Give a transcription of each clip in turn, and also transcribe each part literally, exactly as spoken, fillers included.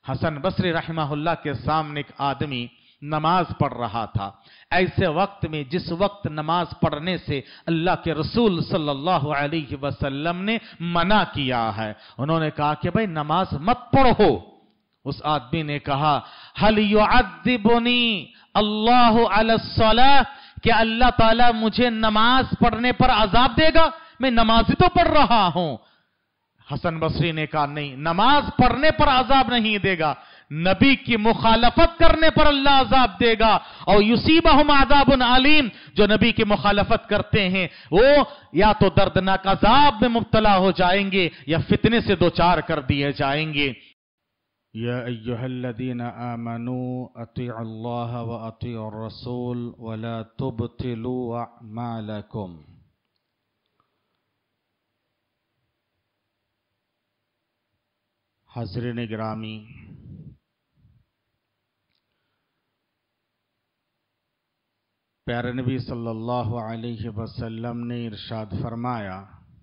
حسن بصری رحمہ اللہ کے سامنے ایک آدمی نماز پڑھ رہا تھا. ایسے وقت میں جس وقت نماز پڑھنے سے اللہ کے رسول صلی اللہ علیہ وسلم نے منع کیا ہے، انہوں نے کہا کہ بھئی نماز مت پڑھو. اس آدمی نے کہا هل يعذبني الله على الصلاة، کہ اللہ تعالیٰ مجھے نماز پڑھنے پر عذاب دے گا؟ میں نماز تو پڑھ رہا ہوں. حسن بصری نے کہا نہیں، نماز پڑھنے پر عذاب نہیں دے گا، نبی کی مخالفت کرنے پر اللہ عذاب دے گا. اور یصیبہم عذاب علیم، جو نبی کی مخالفت کرتے ہیں وہ یا تو دردناک عذاب میں مبتلا ہو جائیں گے یا فتنے سے دوچار کر دیے جائیں گے. یا ایہا الذین آمنوا اطیعوا اللہ واطیعوا الرسول ولا تبطلوا اعمالکم. حاضرین گرامی، پیارے نبی صلی اللہ علیہ وسلم نے ارشاد فرمایا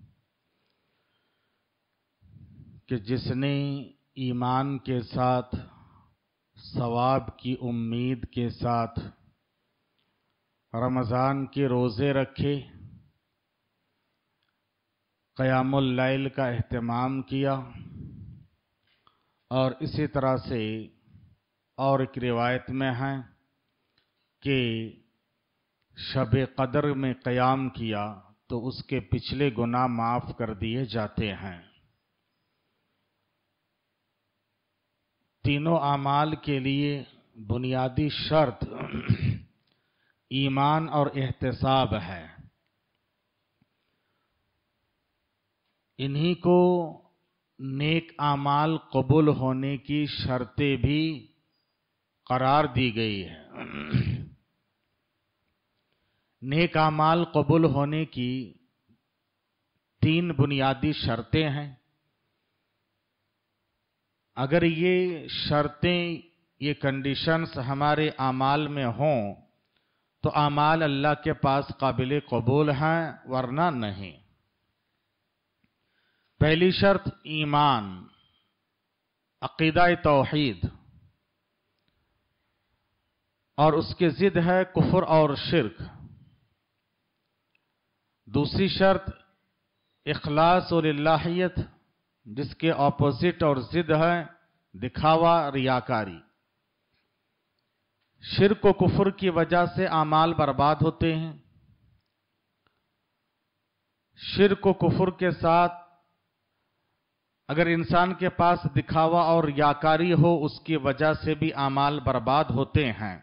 کہ جس نے ایمان کے ساتھ ثواب کی امید کے ساتھ رمضان کے روزے رکھے، قیام اللیل کا اہتمام کیا، اور اسی طرح سے اور ایک روایت میں ہے کہ شب قدر میں قیام کیا تو اس کے پچھلے گناہ معاف کر دیے جاتے ہیں. تینوں اعمال کے لیے بنیادی شرط ایمان اور احتساب ہے. انہی کو نیک اعمال قبول ہونے کی شرطیں بھی قرار دی گئی ہے. نیک اعمال قبول ہونے کی تین بنیادی شرطیں ہیں. اگر یہ شرطیں، یہ کنڈیشنز ہمارے اعمال میں ہوں تو اعمال اللہ کے پاس قابل قبول ہیں، ورنہ نہیں. پہلی شرط ایمان، عقیدہ توحید، اور اس کے ضد ہے کفر اور شرک. دوسری شرط اخلاص اور الہیت، جس کے اپوزٹ اور ضد ہے دکھاوا، ریاکاری. شرک و کفر کی وجہ سے اعمال برباد ہوتے ہیں. شرک و کفر کے ساتھ اگر انسان کے پاس دکھاوا اور ریاکاری ہو، اس کی وجہ سے بھی اعمال برباد ہوتے ہیں.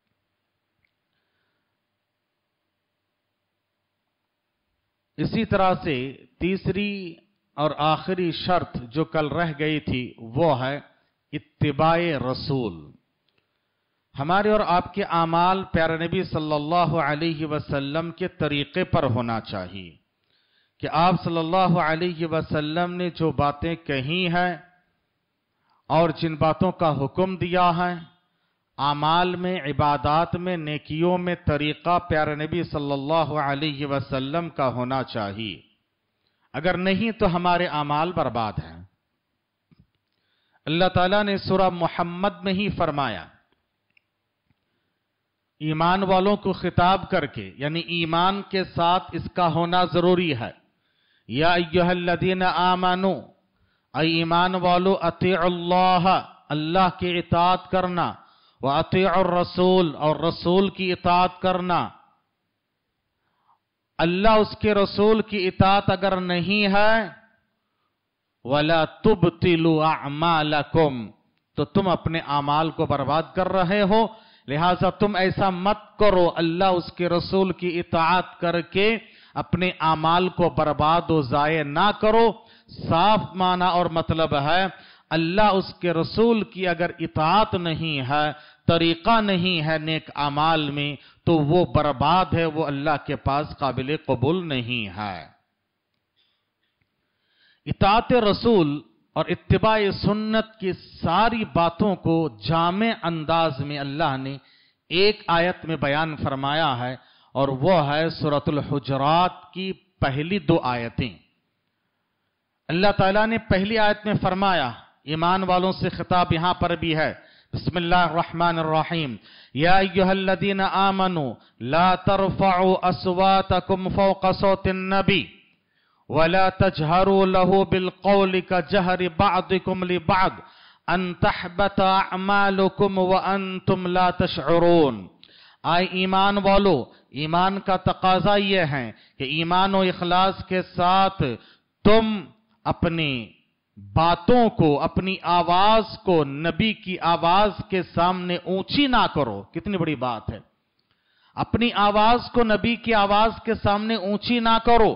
اسی طرح سے تیسری اور آخری شرط جو کل رہ گئی تھی وہ ہے اتباع رسول. ہمارے اور آپ کے اعمال پیارے نبی صلی اللہ علیہ وسلم کے طریقے پر ہونا چاہیے کہ آپ صلی اللہ علیہ وسلم نے جو باتیں کہی ہیں اور جن باتوں کا حکم دیا ہے، اعمال میں، عبادات میں، نیکیوں میں طریقہ پیارے نبی صلی اللہ علیہ وسلم کا ہونا چاہیے. اگر نہیں تو ہمارے اعمال برباد ہیں. اللہ تعالیٰ نے سورہ محمد میں ہی فرمایا، ایمان والوں کو خطاب کر کے، یعنی ایمان کے ساتھ اس کا ہونا ضروری ہے. یا ایہا الذین آمنو، اے ایمان والو، اطیعوا اللہ، اللہ کی اطاعت کرنا، وَأَطِيعُوا الرَّسُولَ، اور رسول کی اطاعت کرنا. اللہ اس کے رسول کی اطاعت اگر نہیں ہے، وَلَا تُبْطِلُوا أَعْمَالَكُمْ، تو تم اپنے اعمال کو برباد کر رہے ہو. لہٰذا تم ایسا مت کرو، اللہ اس کے رسول کی اطاعت کر کے اپنے اعمال کو برباد و ضائع نہ کرو. صاف معنی اور مطلب ہے، اللہ اس کے رسول کی اگر اطاعت نہیں ہے، طریقہ نہیں ہے نیک اعمال میں، تو وہ برباد ہے، وہ اللہ کے پاس قابل قبول نہیں ہے. اطاعت رسول اور اتباع سنت کی ساری باتوں کو جامع انداز میں اللہ نے ایک آیت میں بیان فرمایا ہے، اور وہ ہے سورۃ الحجرات کی پہلی دو آیتیں. اللہ تعالیٰ نے پہلی آیت میں فرمایا، ایمان والوں سے خطاب یہاں پر بھی ہے. بسم اللہ الرحمن الرحیم. یا ایھا الذین آمنوا لا ترفعوا اصواتکم فوق صوت النبی ولا تجهروا له بالقول كجهر بعضكم لبعض ان تحبط اعمالكم وانتم لا تشعرون. آئے ایمان والو، ایمان کا تقاضا یہ ہے کہ ایمان و اخلاص کے ساتھ تم اپنی باتوں کو، اپنی آواز کو نبی کی آواز کے سامنے اونچی نہ کرو. کتنی بڑی بات ہے. اپنی آواز کو نبی کی آواز کے سامنے اونچی نہ کرو.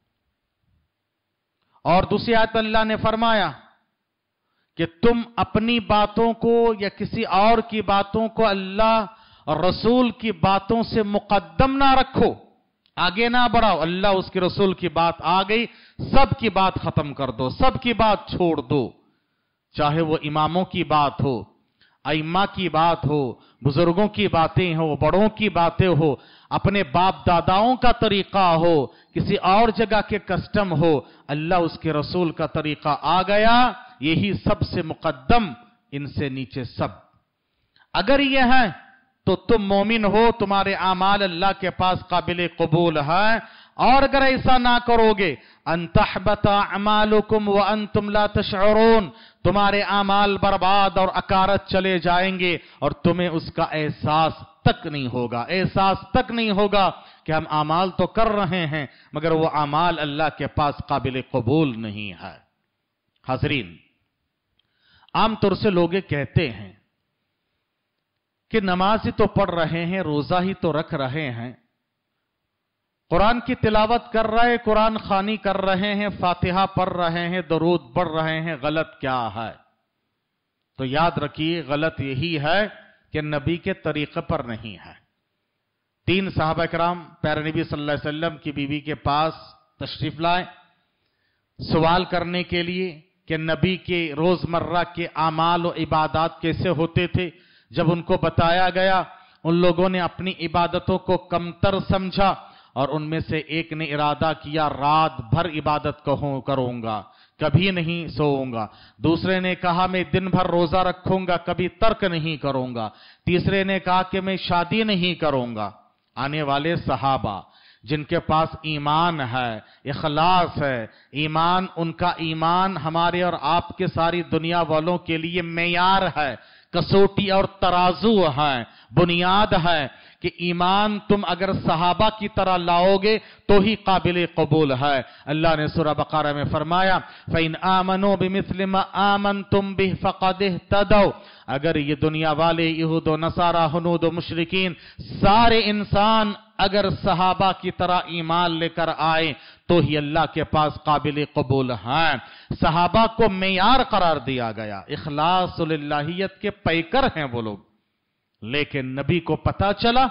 اور دوسری آیت اللہ نے فرمایا کہ تم اپنی باتوں کو یا کسی اور کی باتوں کو اللہ اور رسول کی باتوں سے مقدم نہ رکھو، آگے نہ بڑھاؤ. اللہ اس کے رسول کی بات آ گئی، سب کی بات ختم کر دو، سب کی بات چھوڑ دو. چاہے وہ اماموں کی بات ہو، ائمہ کی بات ہو، بزرگوں کی باتیں ہو، بڑوں کی باتیں ہو، اپنے باپ داداؤں کا طریقہ ہو، کسی اور جگہ کے کسٹم ہو، اللہ اس کے رسول کا طریقہ آ گیا، یہی سب سے مقدم، ان سے نیچے سب. اگر یہ ہے تو تم مومن ہو، تمہارے اعمال اللہ کے پاس قابل قبول ہے. اور اگر ایسا نہ کرو گے، ان تحبط اعمالکم وانتم لا تشعرون، تمہارے اعمال برباد اور اکارت چلے جائیں گے اور تمہیں اس کا احساس تک نہیں ہوگا. احساس تک نہیں ہوگا کہ ہم اعمال تو کر رہے ہیں مگر وہ اعمال اللہ کے پاس قابل قبول نہیں ہے. حاضرین، عام طور سے لوگ کہتے ہیں کہ نماز ہی تو پڑھ رہے ہیں، روزہ ہی تو رکھ رہے ہیں، قرآن کی تلاوت کر رہے، قرآن خوانی کر رہے ہیں، فاتحہ پڑھ رہے ہیں، درود پڑھ رہے ہیں، غلط کیا ہے؟ تو یاد رکھیے، غلط یہی ہے کہ نبی کے طریقے پر نہیں ہے. تین صحابہ کرام پیارے نبی صلی اللہ علیہ وسلم کی بیوی کے پاس تشریف لائے سوال کرنے کے لیے کہ نبی کے روزمرہ کے اعمال و عبادات کیسے ہوتے تھے. جب ان کو بتایا گیا، ان لوگوں نے اپنی عبادتوں کو کمتر سمجھا اور ان میں سے ایک نے ارادہ کیا رات بھر عبادت کروں گا، کبھی نہیں سوؤں گا. دوسرے نے کہا میں دن بھر روزہ رکھوں گا، کبھی ترک نہیں کروں گا. تیسرے نے کہا کہ میں شادی نہیں کروں گا. آنے والے صحابہ جن کے پاس ایمان ہے، اخلاص ہے، ایمان، ان کا ایمان ہمارے اور آپ کے ساری دنیا والوں کے لیے معیار ہے، کسوٹی اور ترازو ہے، بنیاد ہے کہ ایمان تم اگر صحابہ کی طرح لاؤ گے تو ہی قابل قبول ہے. اللہ نے سورہ بقرہ میں فرمایا فَإِنْ آمَنُوا بِمِثْلِ مَا آمَنْتُمْ بِهِ فَقَدِ اهْتَدَوْا. اگر یہ دنیا والے یہود و نصارہ، ہنود و مشرکین، سارے انسان اگر صحابہ کی طرح ایمان لے کر آئے تو ہی اللہ کے پاس قابل قبول ہیں. صحابہ کو معیار قرار دیا گیا، اخلاص للہیت کے پیکر ہیں وہ لوگ. لیکن نبی کو پتا چلا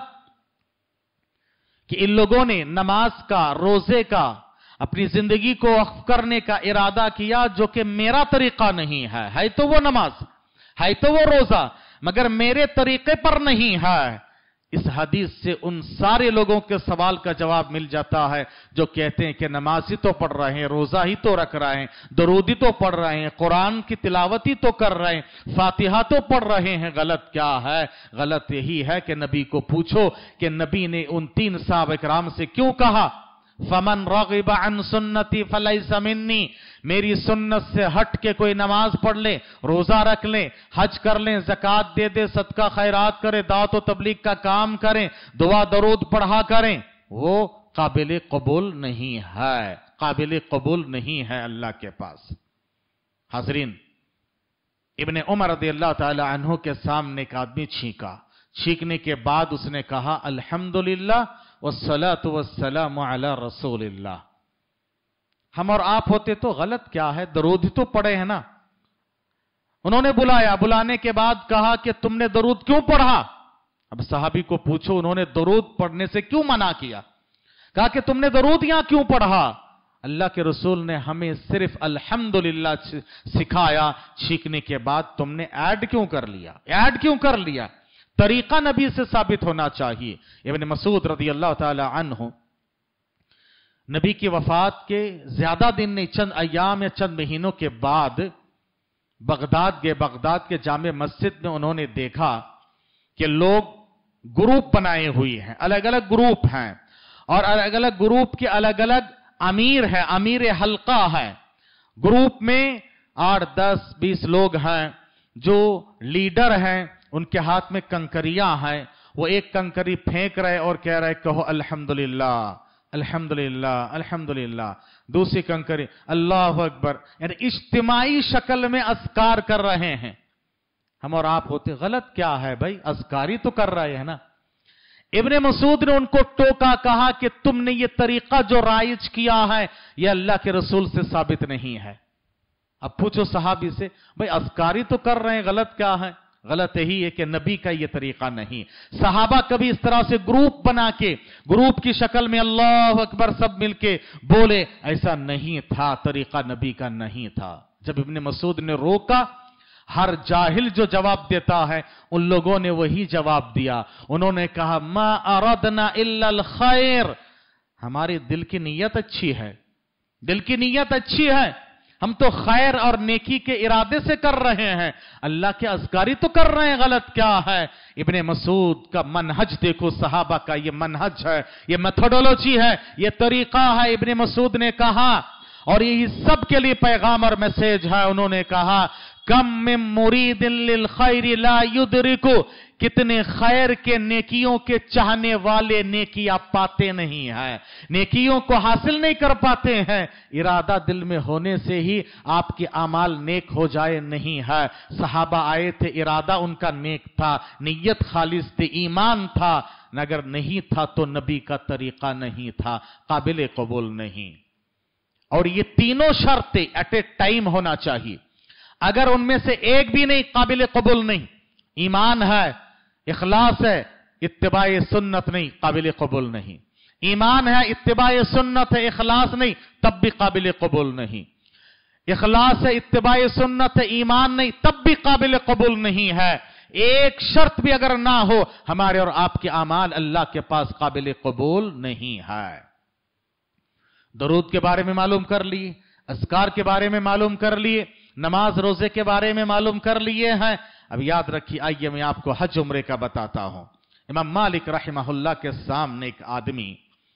کہ ان لوگوں نے نماز کا، روزے کا، اپنی زندگی کو وقف کرنے کا ارادہ کیا جو کہ میرا طریقہ نہیں ہے. ہے تو وہ نماز، ہے تو وہ روزہ، مگر میرے طریقے پر نہیں ہے. اس حدیث سے ان سارے لوگوں کے سوال کا جواب مل جاتا ہے جو کہتے ہیں کہ نماز ہی تو پڑھ رہے ہیں، روزہ ہی تو رکھ رہے ہیں، درود ہی تو پڑھ رہے ہیں، قرآن کی تلاوت ہی تو کر رہے ہیں، فاتحہ تو پڑھ رہے ہیں. غلط کیا ہے؟ غلط یہی ہے کہ نبی کو پوچھو کہ نبی نے ان تین صحابہ کرام سے کیوں کہا فَمَنْ رَغِبَ عَنْ سُنَّتِي فَلَيْسَ مِنِّي، میری سنت سے ہٹ کے کوئی نماز پڑھ لے، روزہ رکھ لیں، حج کر لیں، زکوٰۃ دے دے، صدقہ خیرات کرے، دعوت و تبلیغ کا کام کریں، دعا درود پڑھا کریں، وہ قابل قبول نہیں ہے، قابل قبول نہیں ہے اللہ کے پاس. حاضرین، ابن عمر رضی اللہ تعالی عنہ کے سامنے ایک آدمی چھینکا. چھینکنے کے بعد اس نے کہا الحمدللہ والصلاة والسلام علی رسول اللہ. ہم اور آپ ہوتے تو غلط کیا ہے؟ درود ہی تو پڑھے ہیں نا. انہوں نے بلایا، بلانے کے بعد کہا کہ تم نے درود کیوں پڑھا؟ اب صحابی کو پوچھو انہوں نے درود پڑھنے سے کیوں منع کیا؟ کہا کہ تم نے درود یہاں کیوں پڑھا؟ اللہ کے رسول نے ہمیں صرف الحمدللہ سکھایا، چھینکنے کے بعد تم نے ایڈ کیوں کر لیا؟ ایڈ کیوں کر لیا؟ طریقہ نبی سے ثابت ہونا چاہیے. ابن مسعود رضی اللہ تعالی عنہ نبی کی وفات کے زیادہ دن نہیں، چند ایام یا چند مہینوں کے بعد بغداد گئے، بغداد کے جامع مسجد میں انہوں نے دیکھا کہ لوگ گروپ بنائے ہوئے ہیں، الگ الگ گروپ ہیں، اور الگ الگ گروپ کے الگ الگ امیر ہے، امیر حلقہ ہے۔ گروپ میں آٹھ دس بیس لوگ ہیں، جو لیڈر ہیں ان کے ہاتھ میں کنکریاں ہیں، وہ ایک کنکری پھینک رہے اور کہہ رہے کہو الحمدللہ الحمدللہ الحمدللہ، دوسری کنکری اللہ اکبر، یعنی اجتماعی شکل میں اذکار کر رہے ہیں۔ ہم اور آپ ہوتے غلط کیا ہے بھائی، اذکاری تو کر رہے ہیں نا۔ ابن مسعود نے ان کو ٹوکا، کہا کہ تم نے یہ طریقہ جو رائج کیا ہے یہ اللہ کے رسول سے ثابت نہیں ہے۔ اب پوچھو صحابی سے، بھائی اذکاری تو کر رہے ہیں، غلط کیا ہے؟ غلط یہی ہے کہ نبی کا یہ طریقہ نہیں۔ صحابہ کبھی اس طرح سے گروپ بنا کے، گروپ کی شکل میں اللہ اکبر سب مل کے بولے، ایسا نہیں تھا، طریقہ نبی کا نہیں تھا۔ جب ابن مسعود نے روکا، ہر جاہل جو جواب دیتا ہے ان لوگوں نے وہی جواب دیا، انہوں نے کہا ما اردنا الا الخیر، ہماری دل کی نیت اچھی ہے، دل کی نیت اچھی ہے، ہم تو خیر اور نیکی کے ارادے سے کر رہے ہیں، اللہ کے اذکاری تو کر رہے ہیں، غلط کیا ہے؟ ابن مسعود کا منہج دیکھو، صحابہ کا یہ منہج ہے، یہ میتھڈولوجی ہے، یہ طریقہ ہے۔ ابن مسعود نے کہا، اور یہی سب کے لیے پیغام اور میسیج ہے، انہوں نے کہا کم من مرید للخیر لا یدرکو، کتنے خیر کے نیکیوں کے چاہنے والے نیکیاں پاتے نہیں ہیں، نیکیوں کو حاصل نہیں کر پاتے ہیں۔ ارادہ دل میں ہونے سے ہی آپ کے اعمال نیک ہو جائے نہیں ہے۔ صحابہ آئے تھے، ارادہ ان کا نیک تھا، نیت خالص تھی، ایمان تھا، اگر نہیں تھا تو نبی کا طریقہ نہیں تھا، قابل قبول نہیں۔ اور یہ تینوں شرطیں ایٹ اے ٹائم ہونا چاہیے، اگر ان میں سے ایک بھی نہیں، قابل قبول نہیں۔ ایمان ہے، اخلاص ہے، اتباع سنت نہیں، قابل قبول نہیں۔ ایمان ہے، اتباع سنت ہے، اخلاص نہیں، تب بھی قابل قبول نہیں۔ اخلاص ہے، اتباع سنت ہے، ایمان نہیں، تب بھی قابل قبول نہیں ہے۔ ایک شرط بھی اگر نہ ہو، ہمارے اور آپ کے اعمال اللہ کے پاس قابل قبول نہیں ہے۔ درود کے بارے میں معلوم کر لیے، اذکار کے بارے میں معلوم کر لیے، نماز روزے کے بارے میں معلوم کر لیے ہیں۔ اب یاد رکھیے، آئیے میں آپ کو حج عمرے کا بتاتا ہوں۔ امام مالک رحمہ اللہ کے سامنے ایک آدمی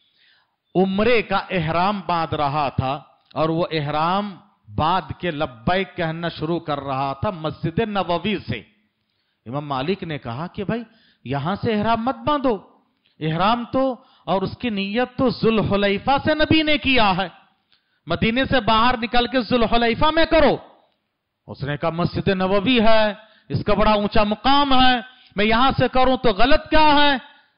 عمرے کا احرام باندھ رہا تھا، اور وہ احرام باندھ کے لبیک کہنا شروع کر رہا تھا مسجد نبوی سے۔ امام مالک نے کہا کہ بھائی یہاں سے احرام مت باندھو، احرام تو اور اس کی نیت تو ذوالحلیفہ سے نبی نے کیا ہے، مدینے سے باہر نکل کے ذوالحلیفہ میں کرو۔ اس نے کہا مسجد نبوی ہے، اس کا بڑا اونچا مقام ہے، میں یہاں سے کروں تو غلط کیا ہے؟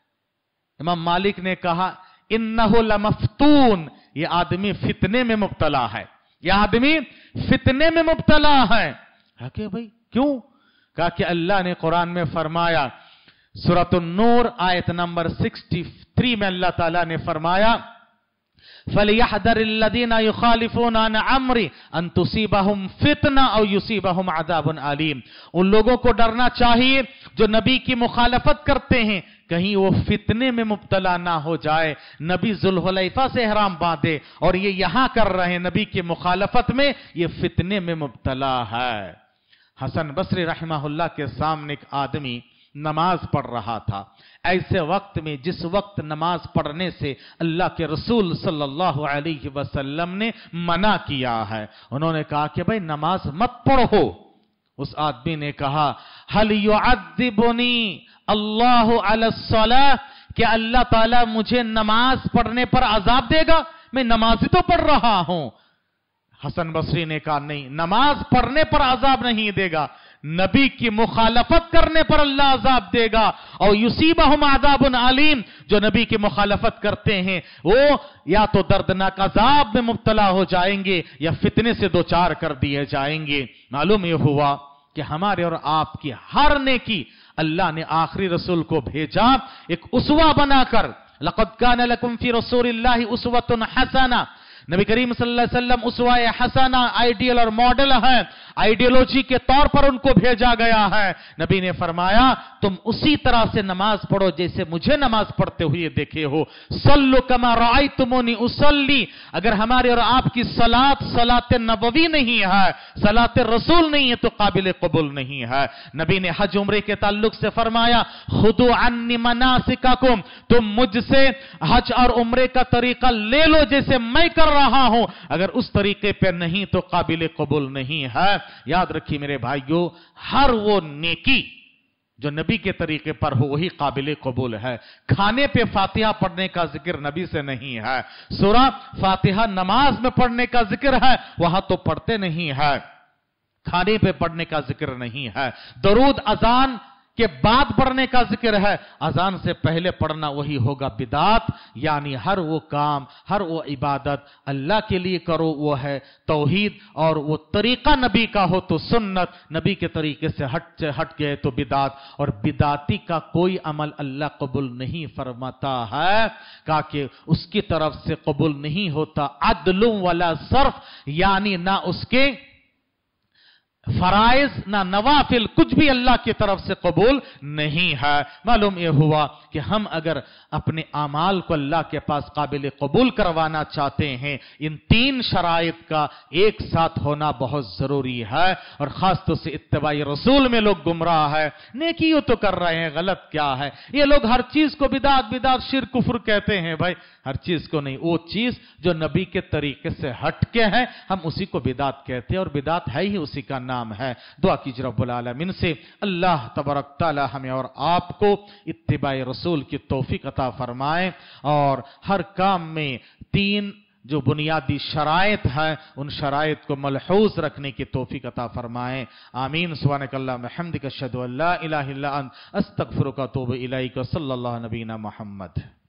امام مالک نے کہا انہو لمفتون، یہ آدمی فتنے میں مبتلا ہے، یہ آدمی فتنے میں مبتلا ہے۔ کہا کہ بھئی کیوں؟ کہا کہ اللہ نے قرآن میں فرمایا، سورۃ النور آیت نمبر تریسٹھ میں اللہ تعالیٰ نے فرمایا فَلْيَحْذَرِ الَّذِينَ يُخَالِفُونَ عَنْ أَمْرِهِ أَن تُصِيبَهُمْ فِتْنَةٌ أَوْ يُصِيبَهُمْ عَذَابٌ أَلِيمٌ، ان لوگوں کو ڈرنا چاہیے جو نبی کی مخالفت کرتے ہیں، کہیں وہ فتنے میں مبتلا نہ ہو جائے۔ نبی ذوالحلیفہ سے احرام باندھے اور یہ یہاں کر رہے ہیں نبی کی مخالفت میں، یہ فتنے میں مبتلا ہے۔ حسن بصری رحمہ اللہ کے سامنے ایک آدمی نماز پڑھ رہا تھا، ایسے وقت میں جس وقت نماز پڑھنے سے اللہ کے رسول صلی اللہ علیہ وسلم نے منع کیا ہے، انہوں نے کہا کہ بھئی نماز مت پڑھو۔ اس آدمی نے کہا هل يعذبني اللہ علی الصلاۃ، کہ اللہ تعالیٰ مجھے نماز پڑھنے پر عذاب دے گا؟ میں نماز ہی تو پڑھ رہا ہوں۔ حسن بصری نے کہا نہیں، نماز پڑھنے پر عذاب نہیں دے گا، نبی کی مخالفت کرنے پر اللہ عذاب دے گا۔ اور یصیبہم عذاب علیم، جو نبی کی مخالفت کرتے ہیں وہ یا تو دردناک عذاب میں مبتلا ہو جائیں گے یا فتنے سے دوچار کر دیے جائیں گے۔ معلوم یہ ہوا کہ ہمارے اور آپ کی ہر نیکی اللہ نے آخری رسول کو بھیجا ایک اسوہ بنا کر۔ لقد کان لکم فی رسول اللہ اسوۃ حسنہ، نبی کریم صلی اللہ علیہ وسلم اسوہ حسنہ، آئیڈیل اور ماڈل ہے۔ आइडियोलॉजी के तौर पर उनको भेजा गया है। नबी ने फरमाया तुम उसी तरह से नमाज पढ़ो जैसे मुझे नमाज पढ़ते हुए देखे हो। सल्लु कमा रअयतुमूनी उसल्ली। अगर हमारे और आपकी सलात सलात नबवी नहीं है, सलात रसूल नहीं है, तो काबिल कबूल नहीं है। नबी ने हज उम्रे के ताल्लुक से फरमाया खुदू अन्नी मनासिकाकुम, तुम मुझसे हज और उम्रे का तरीका ले लो जैसे मैं कर रहा हूं। अगर उस तरीके पे नहीं तो काबिल कबूल नहीं है। याद रखिए मेरे भाइयों, हर वो नेकी जो नबी के तरीके पर हो वही काबिल कबूल है। खाने पे फातिहा पढ़ने का जिक्र नबी से नहीं है, सूरा फातिहा नमाज में पढ़ने का जिक्र है, वहां तो पढ़ते नहीं है। खाने पे पढ़ने का जिक्र नहीं है। दरूद अजान के बाद पढ़ने का जिक्र है, अजान से पहले पढ़ना वही होगा बिदात। यानी हर वो काम, हर वो इबादत अल्लाह के लिए करो वो है तौहीद, और वो तरीका नबी का हो तो सुन्नत, नबी के तरीके से हट हट गए तो बिदात। और बिदाती का कोई अमल अल्लाह कबूल नहीं फरमाता है, कहा कि उसकी तरफ से कबूल नहीं होता अदलुम वला सर्फ, यानी ना उसके फराइज ना नवाफिल, कुछ भी अल्लाह की तरफ से कबूल नहीं है। मालूम यह हुआ कि हम अगर अपने आमाल को अल्लाह के पास काबिल कबूल करवाना चाहते हैं, इन तीन शराइत का एक साथ होना बहुत जरूरी है। और खास तौर से इत्तिबाई रसूल में लोग गुमराह है, नेकियों तो कर रहे हैं, गलत क्या है। ये लोग हर चीज को बिदात बिदात शिर्क कुफ्र कहते हैं। भाई हर चीज को नहीं, वो चीज जो नबी के तरीके से हटके है हम उसी को बिदात कहते हैं, और बिदात है ही उसी का नाम है। दुआ कीजिए रब्बुल आलमीन से अल्लाह तबारक तआला हमें और आपको इत्तिबाए रसूल की तौफीक अता फरमाए, और हर काम में तीन जो बुनियादी शराइत है उन शराइत को मलहूज रखने की तौफीक अता फरमाए। आमीन। सुब्हानकल्लाहुम्मा बिहम्दिका अशहदु अल्ला इलाहा इल्ला अंत अस्तगफिरुका व अतूबु इलैक। सल्लल्लाहु अलैहि नबीना मुहम्मद।